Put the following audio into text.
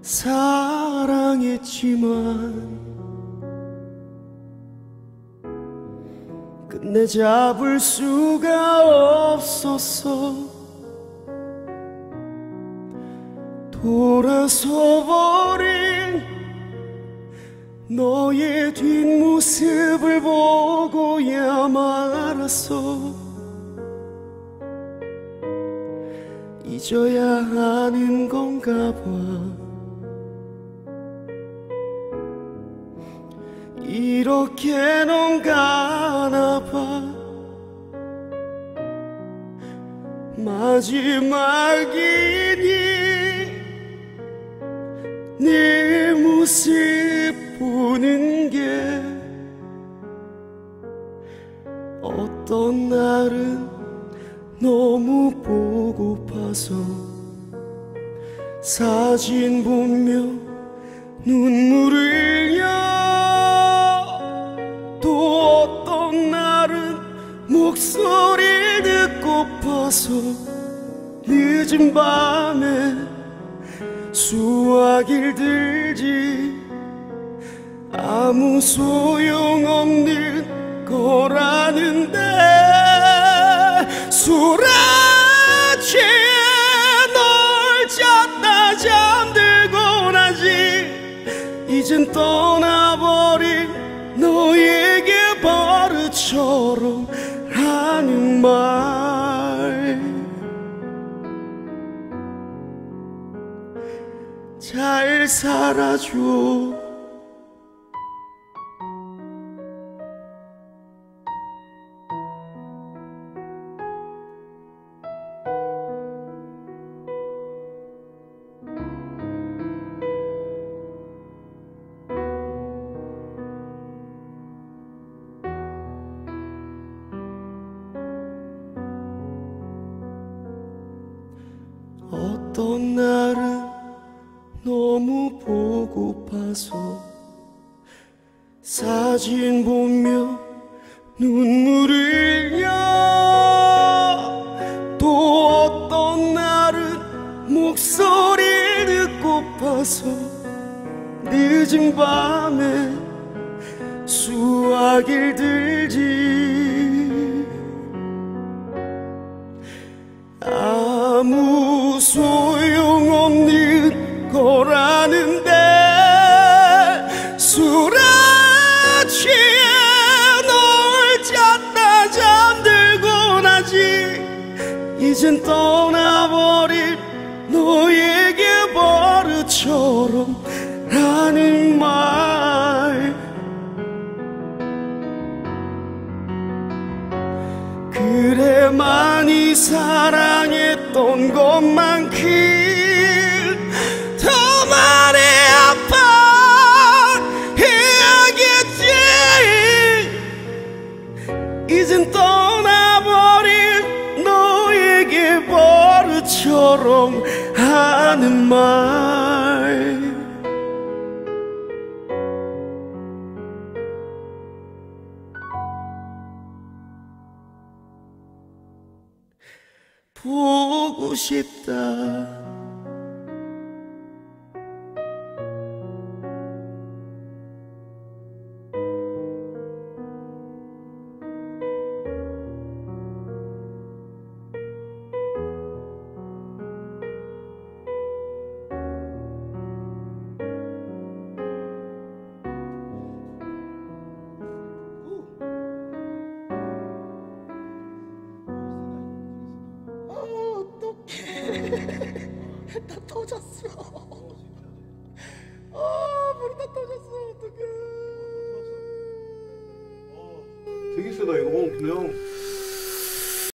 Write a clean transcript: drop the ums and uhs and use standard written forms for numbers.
사랑했지만 끝내 잡을 수가 없었어. 돌아서버린 너의 뒷모습을 보고야 말았어. 잊어야 하는 건가 봐. 이렇게 넌 가나 봐. 마지막이니 네 모습 보는 게 어떤 날은 너무 보고파서 사진 보며 눈물을 흘려. 또 어떤 날은 목소리를 듣고파서 늦은 밤에 수화기를 들지. 아무 소용없는 거라는데 술에 취해 널 찾다 잠들고 나지. 이젠 떠나버린 너에게 버릇처럼 하는 말 잘 살아줘. 어떤 날은 너무 보고파서 사진 보며 눈물을 흘려. 또 어떤 날은 목소리를 듣고파서 늦은 밤에 수화기를 들지. 아무 소용없는 거라는데 술에 취해 널 찾다 잠들고 나지. 이젠 떠나버린 너에게 버릇처럼 하는 말 그래. 많이 사랑했던 것만큼 더 많이 아파해야겠지. 이젠 떠나버린 너에게 버릇처럼 하는 말 보고 싶다. 다 터졌어. 불이 다 터졌어. 어떡해. 되게 세다 이거. 그냥